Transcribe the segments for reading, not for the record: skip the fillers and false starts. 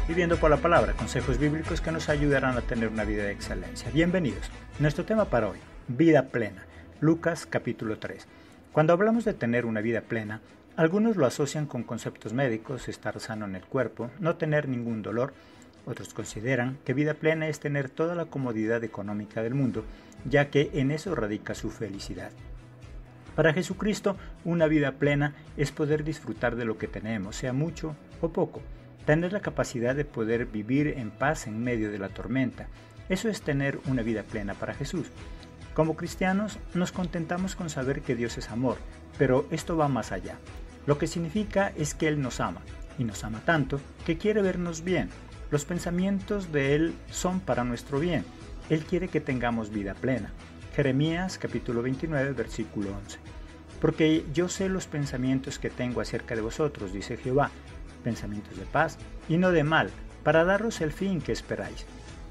Viviendo por la Palabra, consejos bíblicos que nos ayudarán a tener una vida de excelencia. Bienvenidos. Nuestro tema para hoy, vida plena. Lucas capítulo 3. Cuando hablamos de tener una vida plena, algunos lo asocian con conceptos médicos, estar sano en el cuerpo, no tener ningún dolor. Otros consideran que vida plena es tener toda la comodidad económica del mundo, ya que en eso radica su felicidad. Para Jesucristo, una vida plena es poder disfrutar de lo que tenemos, sea mucho o poco. Tener la capacidad de poder vivir en paz en medio de la tormenta. Eso es tener una vida plena para Jesús. Como cristianos, nos contentamos con saber que Dios es amor, pero esto va más allá. Lo que significa es que Él nos ama, y nos ama tanto que quiere vernos bien. Los pensamientos de Él son para nuestro bien. Él quiere que tengamos vida plena. Jeremías capítulo 29, versículo 11. Porque yo sé los pensamientos que tengo acerca de vosotros, dice Jehová, pensamientos de paz y no de mal, para daros el fin que esperáis.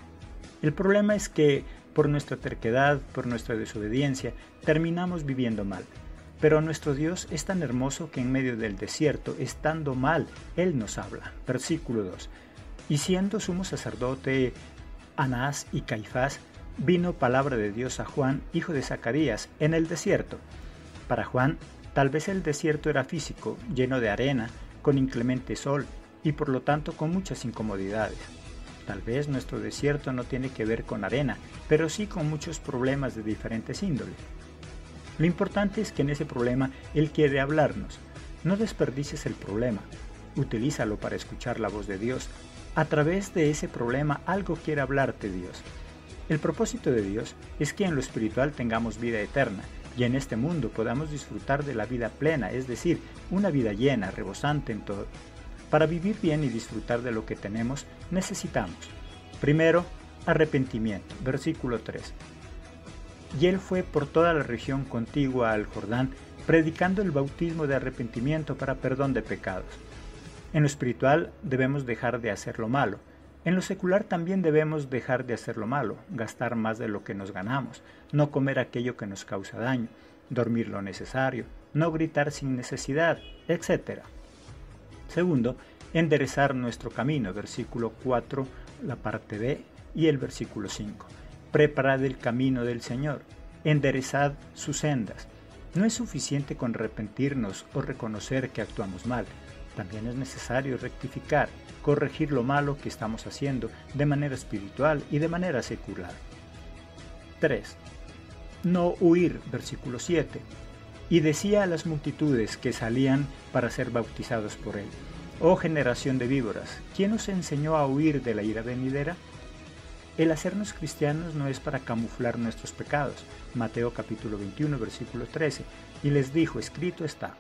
El problema es que, por nuestra terquedad, por nuestra desobediencia, terminamos viviendo mal. Pero nuestro Dios es tan hermoso que en medio del desierto, estando mal, Él nos habla. Versículo 2. Y siendo sumo sacerdote Anás y Caifás, vino palabra de Dios a Juan, hijo de Zacarías, en el desierto. Para Juan, tal vez el desierto era físico, lleno de arena, con inclemente sol y por lo tanto con muchas incomodidades. Tal vez nuestro desierto no tiene que ver con arena, pero sí con muchos problemas de diferentes índoles. Lo importante es que en ese problema Él quiere hablarnos. No desperdicies el problema, utilízalo para escuchar la voz de Dios. A través de ese problema algo quiere hablarte Dios. El propósito de Dios es que en lo espiritual tengamos vida eterna y en este mundo podamos disfrutar de la vida plena, es decir, una vida llena, rebosante en todo. Para vivir bien y disfrutar de lo que tenemos, necesitamos, primero, arrepentimiento, versículo 3. Y Él fue por toda la región contigua al Jordán, predicando el bautismo de arrepentimiento para perdón de pecados. En lo espiritual debemos dejar de hacer lo malo. En lo secular también debemos dejar de hacer lo malo, gastar más de lo que nos ganamos, no comer aquello que nos causa daño, dormir lo necesario, no gritar sin necesidad, etc. Segundo, enderezar nuestro camino, versículo 4, la parte B y el versículo 5. Preparad el camino del Señor, enderezad sus sendas. No es suficiente con arrepentirnos o reconocer que actuamos mal. También es necesario rectificar, corregir lo malo que estamos haciendo de manera espiritual y de manera secular. 3. No huir, versículo 7. Y decía a las multitudes que salían para ser bautizados por Él: Oh generación de víboras, ¿quién os enseñó a huir de la ira venidera? El hacernos cristianos no es para camuflar nuestros pecados. Mateo capítulo 21, versículo 13. Y les dijo: escrito está: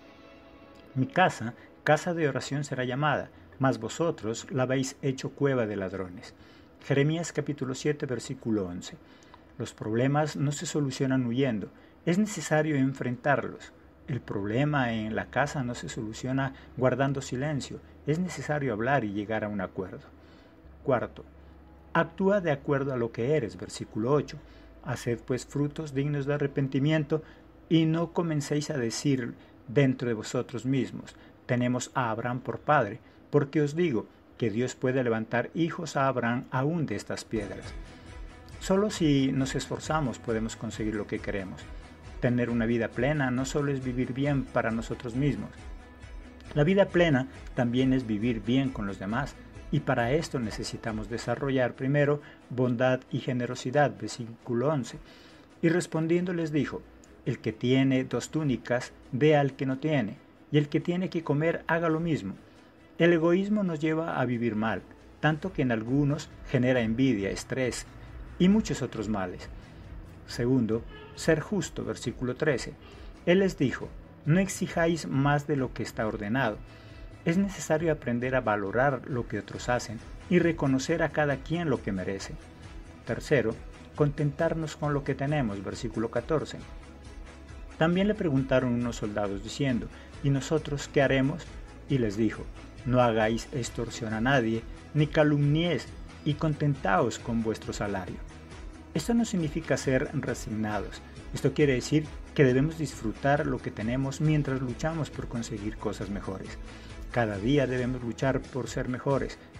Mi casa de oración será llamada, mas vosotros la habéis hecho cueva de ladrones. Jeremías capítulo 7, versículo 11. Los problemas no se solucionan huyendo, es necesario enfrentarlos. El problema en la casa no se soluciona guardando silencio, es necesario hablar y llegar a un acuerdo. Cuarto, actúa de acuerdo a lo que eres, versículo 8. Haced pues frutos dignos de arrepentimiento y no comencéis a decir dentro de vosotros mismos: tenemos a Abraham por padre, porque os digo que Dios puede levantar hijos a Abraham aún de estas piedras. Solo si nos esforzamos podemos conseguir lo que queremos. Tener una vida plena no solo es vivir bien para nosotros mismos. La vida plena también es vivir bien con los demás, y para esto necesitamos desarrollar primero bondad y generosidad, versículo 11. Y respondiendo les dijo: el que tiene 2 túnicas, dé al que no tiene, y el que tiene que comer, haga lo mismo. El egoísmo nos lleva a vivir mal, tanto que en algunos genera envidia, estrés y muchos otros males. Segundo, ser justo, versículo 13. Él les dijo: no exijáis más de lo que está ordenado. Es necesario aprender a valorar lo que otros hacen y reconocer a cada quien lo que merece. Tercero, contentarnos con lo que tenemos, versículo 14. También le preguntaron unos soldados diciendo: ¿y nosotros qué haremos? Y les dijo: no hagáis extorsión a nadie, ni calumniéis, y contentaos con vuestro salario. Esto no significa ser resignados. Esto quiere decir que debemos disfrutar lo que tenemos mientras luchamos por conseguir cosas mejores. Cada día debemos luchar por ser mejores,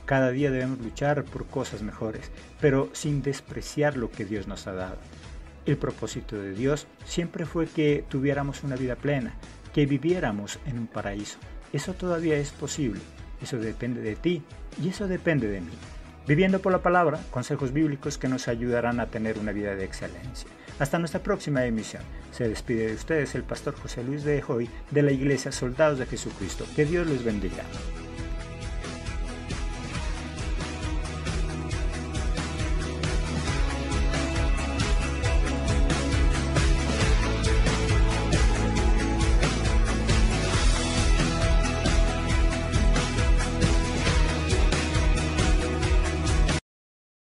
Cada día debemos luchar por cosas mejores, pero sin despreciar lo que Dios nos ha dado. El propósito de Dios siempre fue que tuviéramos una vida plena, que viviéramos en un paraíso. Eso todavía es posible. Eso depende de ti y eso depende de mí. Viviendo por la palabra, consejos bíblicos que nos ayudarán a tener una vida de excelencia. Hasta nuestra próxima emisión. Se despide de ustedes el pastor José Luis de Joy de la Iglesia Soldados de Jesucristo. Que Dios les bendiga.